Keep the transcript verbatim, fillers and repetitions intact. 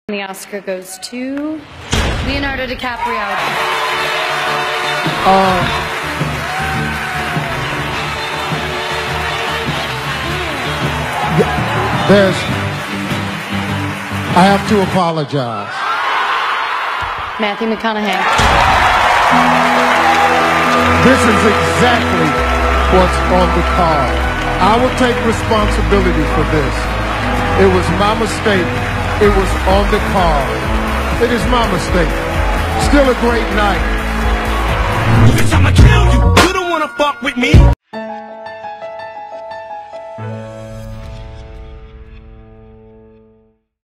The Oscar goes to Leonardo DiCaprio. Uh, there's, I have to apologize. Matthew McConaughey. This is exactly what's on the card. I will take responsibility for this. It was my mistake. It was on the card. It is my mistake. Still a great night. Bitch, I'ma kill you. You don't wanna fuck with me.